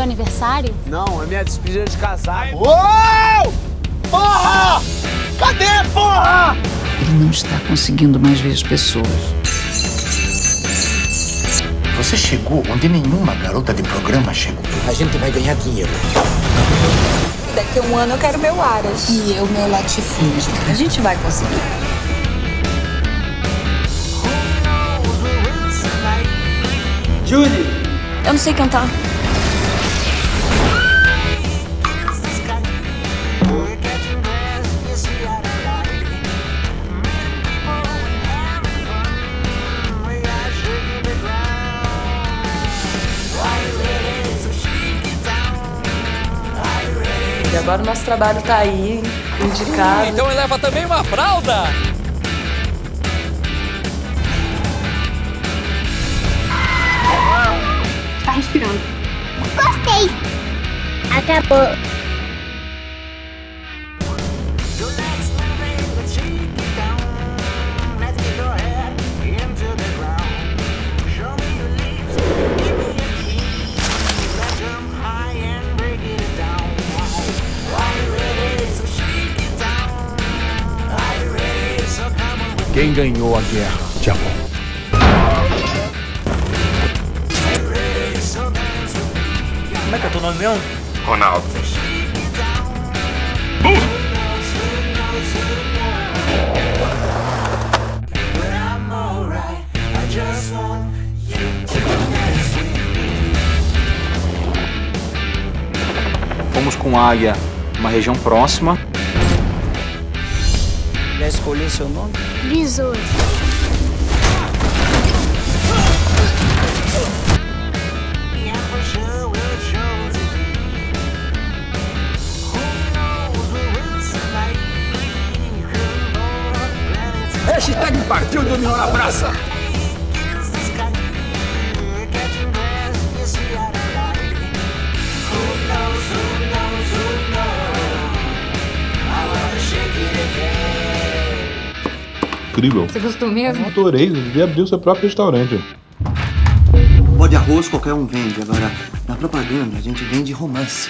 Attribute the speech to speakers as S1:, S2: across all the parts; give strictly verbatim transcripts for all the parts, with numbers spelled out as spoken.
S1: aniversário?
S2: Não, é minha despedida de casado.
S3: Uou! Porra! Cadê, porra?
S4: Ele não está conseguindo mais ver as pessoas.
S5: Você chegou onde nenhuma garota de programa chegou.
S3: A gente vai ganhar dinheiro.
S6: Daqui a um ano eu quero meu Aras.
S4: E eu, meu latifúndio.
S6: A gente vai conseguir.
S2: Judy!
S6: Eu não sei cantar. E agora o nosso trabalho tá aí, indicado.
S7: Então ele leva também uma fralda!
S1: Tá respirando.
S8: Gostei. Acabou.
S3: Quem ganhou a guerra? Japão.
S5: Como é que é teu nome mesmo?
S9: Ronaldo.
S10: Fomos com Águia, uma região próxima.
S7: Já escolheu seu nome?
S8: Besouro.
S3: Hashtag partiu e dominou na praça.
S11: Incrível.
S1: Você gostou mesmo?
S11: Adorei, você devia abrir o seu próprio restaurante.
S5: Pó de arroz qualquer um vende, agora na propaganda a gente vende romance.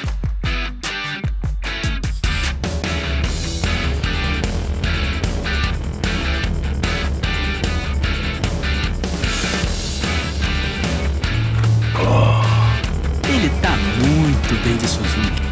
S7: Ele tá muito bem de Suzuki.